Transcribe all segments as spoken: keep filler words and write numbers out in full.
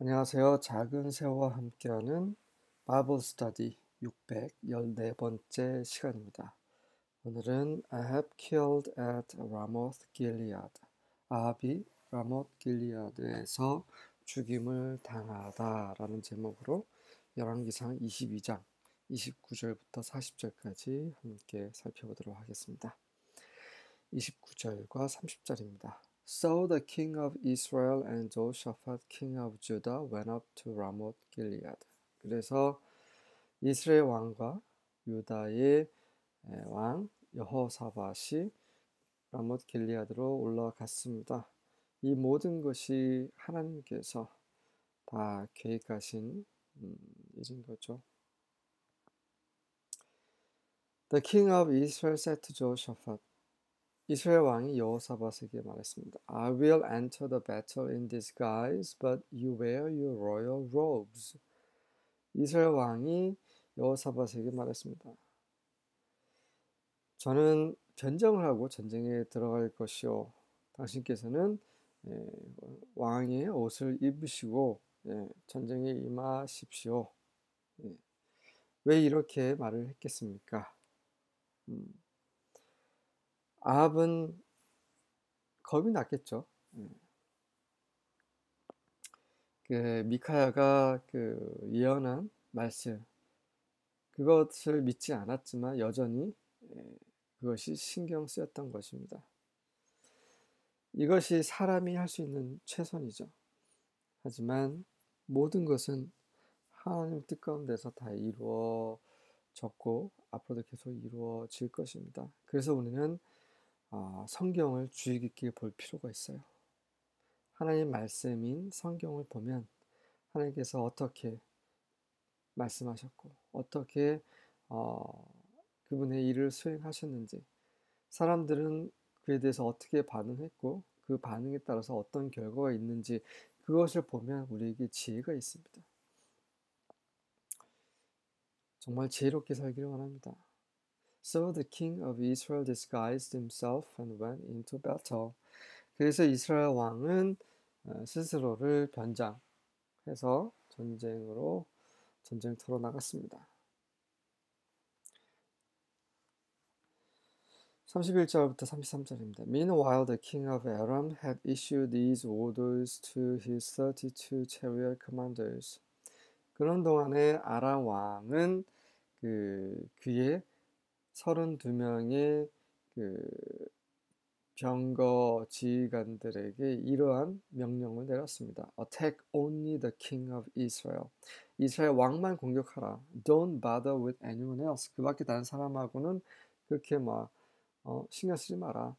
안녕하세요. 작은 새와 함께하는 바이블 스터디 육백십사 번째 시간입니다. 오늘은 I have killed at Ramoth Gilead. 아합이 라모트 길리아드에서 죽임을 당하다라는 제목으로 열왕기상 이십이 장 이십구 절부터 사십 절까지 함께 살펴보도록 하겠습니다. 이십구 절과 삼십 절입니다. So the king of Israel and Jehoshaphat king of Judah went up to Ramoth Gilead. 그래서 이스라엘 왕과 유다의 왕 여호사밧이 라모트 길리아드로 올라갔습니다. 이 모든 것이 하나님께서 다 계획하신 음, 일인 거죠. The king of Israel said to Jehoshaphat, 이스라엘 왕이 여호사밧에게 말했습니다. I will enter the battle in disguise, but you wear your royal robes. 이스라엘 왕이 여호사밧에게 말했습니다. 저는 변장을 하고 전쟁에 들어갈 것이요. 당신께서는 예, 왕의 옷을 입으시고 예, 전쟁에 임하십시오. 예. 왜 이렇게 말을 했겠습니까? 음, 아합은 겁이 났겠죠. 예. 그 미카야가 그 예언한 말씀 그것을 믿지 않았지만 여전히 예, 그것이 신경 쓰였던 것입니다. 이것이 사람이 할 수 있는 최선이죠. 하지만 모든 것은 하나님 뜻 가운데서 다 이루어졌고 앞으로도 계속 이루어질 것입니다. 그래서 우리는 성경을 주의 깊게 볼 필요가 있어요. 하나님 말씀인 성경을 보면 하나님께서 어떻게 말씀하셨고 어떻게 어, 그분의 일을 수행하셨는지 사람들은 그에 대해서 어떻게 반응했고 그 반응에 따라서 어떤 결과가 있는지 그것을 보면 우리에게 지혜가 있습니다. 정말 지혜롭게 살기를 원합니다. So the king of Israel disguised himself and went into battle. 그래서 이스라엘 왕은 스스로를 변장해서 전쟁으로 전쟁터로 나갔습니다. 삼십일 절부터 삼십삼 절입니다. Meanwhile, the king of Aram had issued these orders to his thirty-two chariot commanders. 그런 동안에 아람 왕은 그 그의 서른두 명의 그 병거 지휘관들에게 이러한 명령을 내렸습니다. Attack only the king of Israel. 이스라엘 왕만 공격하라. Don't bother with anyone else. 그 밖에 다른 사람하고는 그렇게 막 어, 신경 쓰지 마라.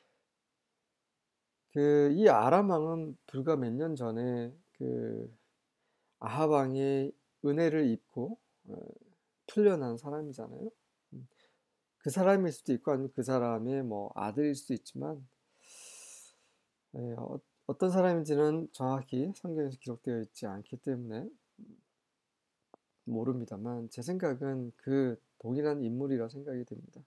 그 이 아람 왕은 불과 몇 년 전에 그 아합 왕의 은혜를 입고 어, 풀려난 사람이잖아요. 그 사람일 수도 있고 아니면 그 사람의 뭐 아들일 수도 있지만 예, 어, 어떤 사람인지는 정확히 성경에서 기록되어 있지 않기 때문에 모릅니다만 제 생각은 그 동일한 인물이라 생각이 됩니다.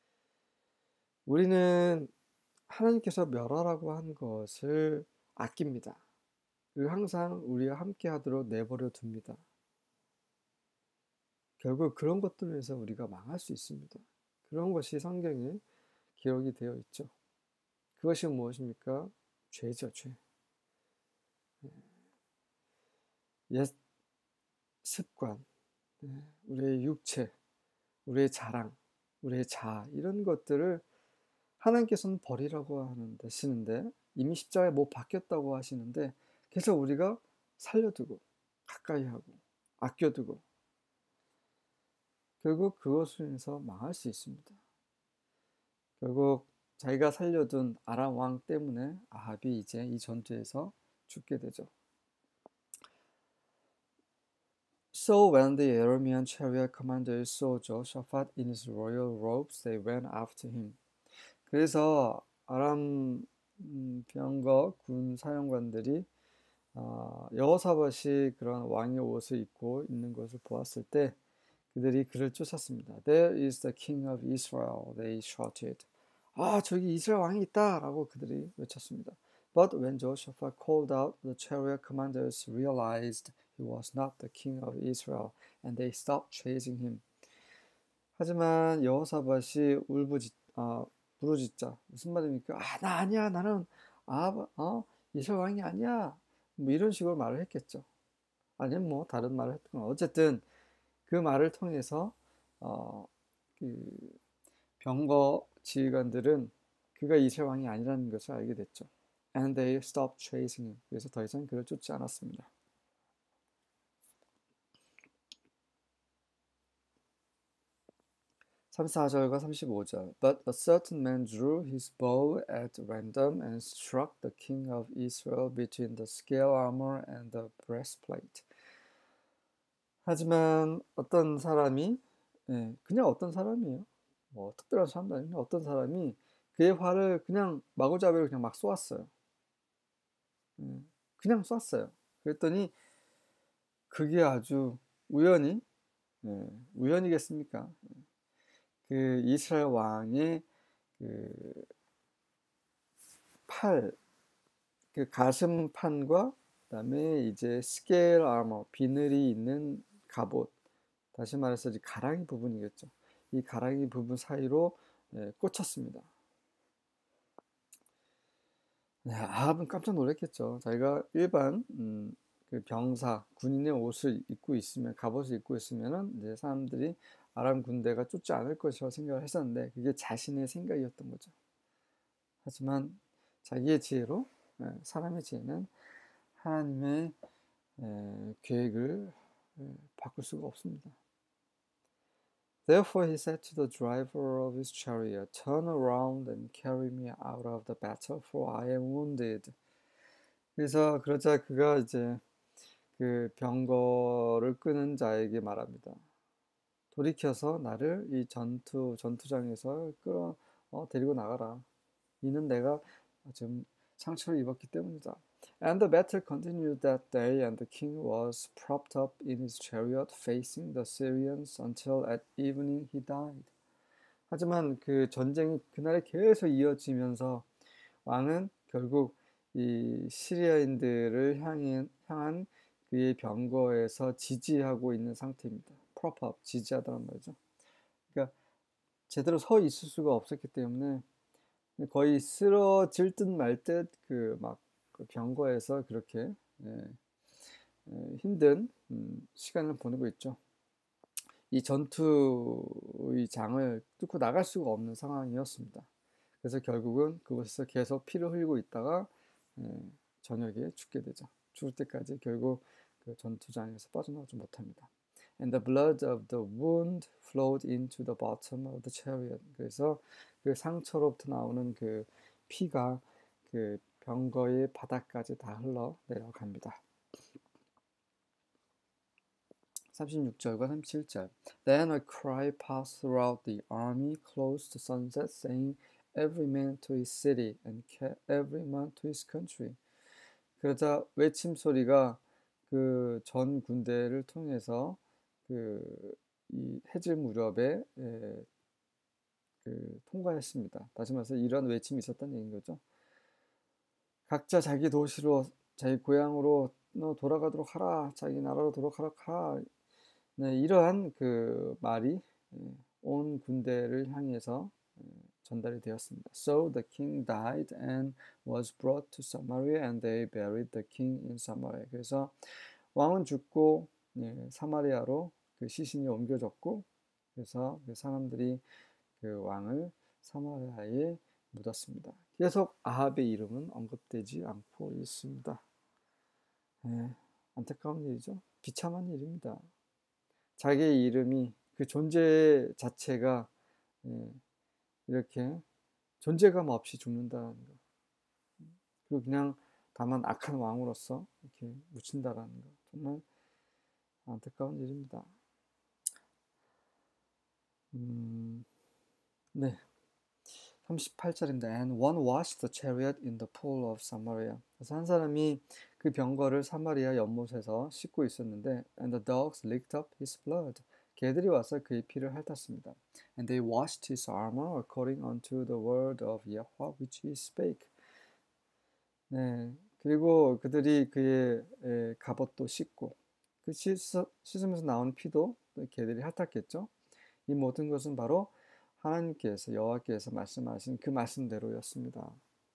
우리는 하나님께서 멸하라고 한 것을 아낍니다. 그리고 항상 우리와 함께 하도록 내버려 둡니다. 결국 그런 것들로 해서 우리가 망할 수 있습니다. 그런 것이 성경에 기록이 되어 있죠. 그것이 무엇입니까? 죄죠, 죄. 옛 습관, 우리의 육체, 우리의 자랑, 우리의 자아 이런 것들을 하나님께서는 버리라고 하는 하시는데 이미 십자가에 못 박혔다고 하시는데 계속 우리가 살려두고 가까이 하고 아껴두고 결국 그것을 인해서 망할 수 있습니다. 결국 자기가 살려둔 아람 왕 때문에 아합이 이제 이 전투에서 죽게 되죠. So when the Aramean chariot commanders saw Jehoshaphat in his royal robes, they ran after him. 그래서 아람 병거 군 사령관들이 어, 여호사밧이 그런 왕의 옷을 입고 있는 것을 보았을 때 그들이 그를 쫓았습니다. There is the king of Israel, they shouted. 아, 저기 이스라엘 왕이 있다라고 그들이 외쳤습니다. But when Jehoshaphat called out, the chariot commanders realized he was not the king of Israel, and they stopped chasing him. 하지만 여호사밧이 울부짖, 아, 부르짖자. 무슨 말입니까? 아, 나 아니야. 나는 아, 어, 이스라엘 왕이 아니야. 뭐 이런 식으로 말을 했겠죠. 아니면 뭐 다른 말을 했던 건 어쨌든 그 말을 통해서 어, 그 병거 지휘관들은 그가 이스라엘 왕이 아니라는 것을 알게 됐죠. And they stopped chasing him. 그래서 더 이상 그를 쫓지 않았습니다. 삼십사 절과 삼십오 절. But a certain man drew his bow at random and struck the king of Israel between the scale armor and the breastplate. 하지만 어떤 사람이, 예, 그냥 어떤 사람이에요. 뭐 특별한 사람도 아니고 어떤 사람이 그의 활을 그냥 마구잡이로 그냥 막 쏘았어요. 예, 그냥 쐈어요. 그랬더니 그게 아주 우연히, 예, 우연이겠습니까? 그 이스라엘 왕의 그 팔, 그 가슴판과 그다음에 이제 스케일 아머, 비늘이 있는 갑옷, 다시 말해서 이제 가랑이 부분이겠죠. 이 가랑이 부분 사이로 예, 꽂혔습니다. 네, 아합은 깜짝 놀랐겠죠. 자기가 일반 음, 그 병사, 군인의 옷을 입고 있으면, 갑옷을 입고 있으면은 이제 사람들이 아람 군대가 쫓지 않을 것이라고 생각을 했었는데 그게 자신의 생각이었던 거죠. 하지만 자기의 지혜로, 예, 사람의 지혜는 하나님의 예, 계획을 예, 바꿀 수가 없습니다. Therefore he said to the driver of his chariot, Turn around and carry me out of the battle, for I am wounded. 그래서 그러자 그가 이제 그 병거를 끄는 자에게 말합니다. 돌이켜서 나를 이 전투 전투장에서 끌어 어, 데리고 나가라. 이는 내가 지금 상처를 입었기 때문이다. And the battle continued that day, and the king was propped up in his chariot, facing the Syrians until at evening he died. 하지만 그 전쟁이 그날에 계속 이어지면서 왕은 결국 이 시리아인들을 향해, 향한 그의 병거에서 지지하고 있는 상태입니다. prop up, 지지하다는 말이죠. 그러니까 제대로 서 있을 수가 없었기 때문에 거의 쓰러질 듯 말 듯 그 막 그 병거에서 그렇게 예, 예, 힘든 음, 시간을 보내고 있죠. 이 전투의 장을 뚫고 나갈 수가 없는 상황이었습니다. 그래서 결국은 그곳에서 계속 피를 흘리고 있다가 예, 저녁에 죽게 되죠. 죽을 때까지 결국 그 전투장에서 빠져나오지 못합니다. And the blood of the wound flowed into the bottom of the chariot. 그래서 그 상처로부터 나오는 그 피가 그 병거의 바닥까지 다 흘러 내려갑니다. 삼십육 절과 삼십칠 절. Then a cry passed throughout the army close to sunset, saying, Every man to his city and every man to his country. 그러자 외침 소리가 그 전 군대를 통해서 그 이 해질 무렵에 에, 그 통과했습니다. 다시 말해서 이런 외침이 있었다는 얘기인 거죠. 각자 자기 도시로, 자기 고향으로 돌아가도록 하라, 자기 나라로 돌아가도록 하라. 네, 이러한 그 말이 온 군대를 향해서 전달이 되었습니다. So the king died and was brought to Samaria, and they buried the king in Samaria. 그래서 왕은 죽고 예, 사마리아로 그 시신이 옮겨졌고, 그래서 그 사람들이 그 왕을 사마리아에 묻었습니다. 계속 아합의 이름은 언급되지 않고 있습니다. 예, 안타까운 일이죠. 비참한 일입니다. 자기의 이름이, 그 존재 자체가 예, 이렇게 존재감 없이 죽는다는 거. 그리고 그냥 다만 악한 왕으로서 이렇게 묻힌다라는 거. 정말 안타까운 일입니다. 음, 네. 삼십팔 절입니다. And one washed the chariot in the pool of Samaria. 그래서 한 사람이 그 병거를 사마리아 연못에서 씻고 있었는데, and the dogs licked up his blood. 개들이 와서 그의 피를 핥았습니다. And they washed his armor according unto the word of Yahweh which he spake. 네. 그리고 그들이 그의 에, 갑옷도 씻고 그 씻어, 씻으면서 나온 피도 개들이 핥았겠죠. 이 모든 것은 바로 하나님께서 여호와께서 말씀하신 그 말씀대로였습니다.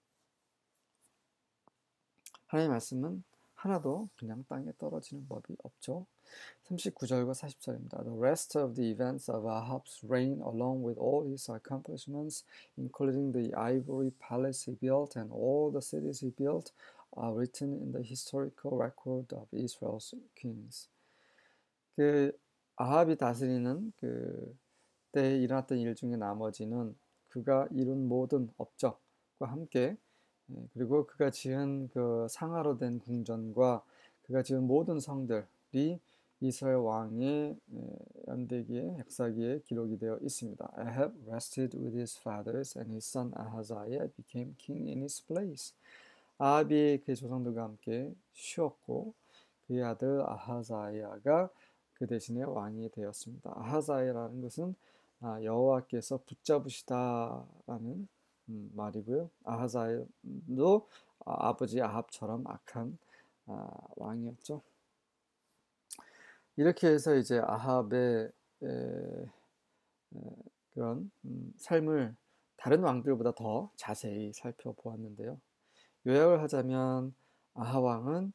하나님의 말씀은 하나도 그냥 땅에 떨어지는 법이 없죠. 삼십구 절과 사십 절입니다. The rest of the events of Ahab's reign, along with all his accomplishments, including the ivory palace he built and all the cities he built, are written in the historical record of Israel's kings. 그 아합이 다스리는 그 때에 일어났던 일 중에 나머지는 그가 이룬 모든 업적과 함께 그리고 그가 지은 그 상하로 된 궁전과 그가 지은 모든 성들이 이스라엘 왕의 연대기에 역사기에 기록이 되어 있습니다. Ahab rested with his fathers and his son Ahaziah became king in his place. 아합이 그의 조상들과 함께 쉬었고 그의 아들 아하자야가 그 대신에 왕이 되었습니다. 아하자야라는 것은 여호와께서 붙잡으시다라는 음, 말이고요. 아하자야도 아버지 아합처럼 악한 아, 왕이었죠. 이렇게 해서 이제 아합의 에, 에, 그런 음, 삶을 다른 왕들보다 더 자세히 살펴보았는데요. 요약을 하자면 아하 왕은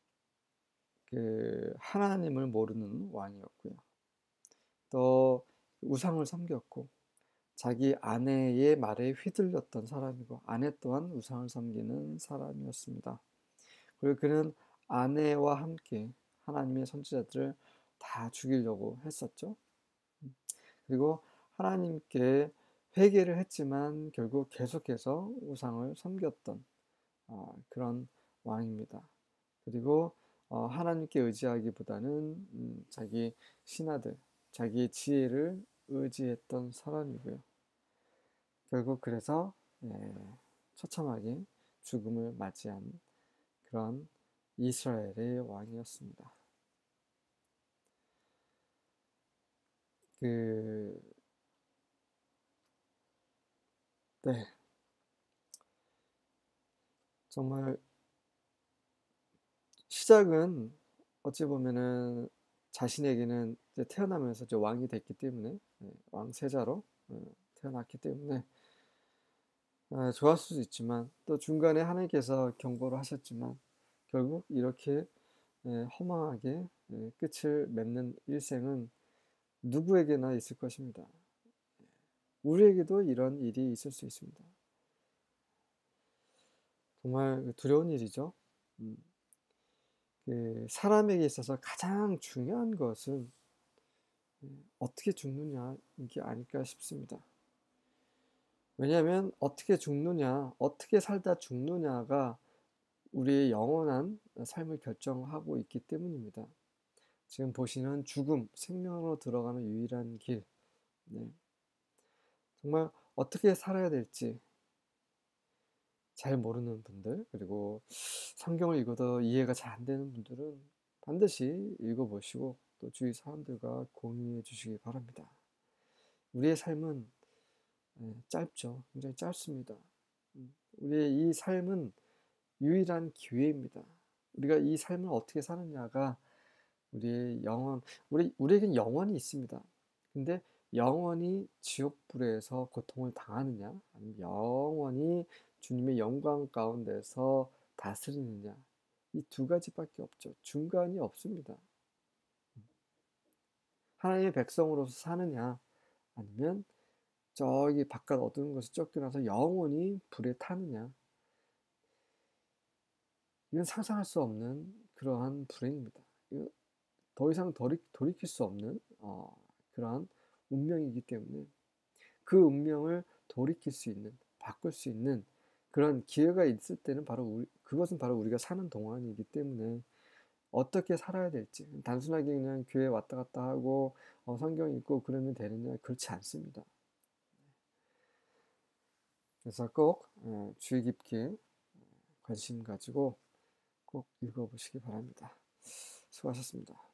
그 하나님을 모르는 왕이었고요. 또 우상을 섬겼고 자기 아내의 말에 휘둘렸던 사람이고 아내 또한 우상을 섬기는 사람이었습니다. 그리고 그는 아내와 함께 하나님의 선지자들을 다 죽이려고 했었죠. 그리고 하나님께 회개를 했지만 결국 계속해서 우상을 섬겼던 어, 그런 왕입니다. 그리고 어, 하나님께 의지하기보다는 음, 자기 신하들, 자기의 지혜를 의지했던 사람이고요. 결국 그래서 예, 처참하게 죽음을 맞이한 그런 이스라엘의 왕이었습니다. 그, 네, 정말 시작은 어찌 보면은 자신에게는 이제 태어나면서 이제 왕이 됐기 때문에 예, 왕세자로 어, 태어났기 때문에 아, 좋았을 수도 있지만 또 중간에 하나님께서 경고를 하셨지만 결국 이렇게 예, 허망하게 예, 끝을 맺는 일생은 누구에게나 있을 것입니다. 우리에게도 이런 일이 있을 수 있습니다. 정말 두려운 일이죠. 음, 그 사람에게 있어서 가장 중요한 것은 어떻게 죽느냐 이게 아닐까 싶습니다. 왜냐하면 어떻게 죽느냐, 어떻게 살다 죽느냐가 우리의 영원한 삶을 결정하고 있기 때문입니다. 지금 보시는 죽음, 생명으로 들어가는 유일한 길. 네. 정말 어떻게 살아야 될지 잘 모르는 분들, 그리고 성경을 읽어도 이해가 잘 안 되는 분들은 반드시 읽어보시고 또 주위 사람들과 공유해 주시기 바랍니다. 우리의 삶은 짧죠. 굉장히 짧습니다. 우리의 이 삶은 유일한 기회입니다. 우리가 이 삶을 어떻게 사느냐가 우리의 영원, 우리, 우리에겐 영원이 있습니다. 근데 영원히 지옥불에서 고통을 당하느냐, 아니면 영원히 주님의 영광 가운데서 다스리느냐, 이 두 가지밖에 없죠. 중간이 없습니다. 하나님의 백성으로서 사느냐, 아니면 저기 바깥 어두운 곳에 쫓겨나서 영원히 불에 타느냐, 이건 상상할 수 없는 그러한 불행입니다. 더 이상 돌이, 돌이킬 수 없는 어, 그러한 운명이기 때문에 그 운명을 돌이킬 수 있는, 바꿀 수 있는 그런 기회가 있을 때는 바로 우리, 그것은 바로 우리가 사는 동안이기 때문에 어떻게 살아야 될지 단순하게 그냥 교회 왔다 갔다 하고 어, 성경 읽고 그러면 되느냐, 그렇지 않습니다. 그래서 꼭 어, 주의 깊게 관심 가지고 꼭 읽어보시기 바랍니다. 수고하셨습니다.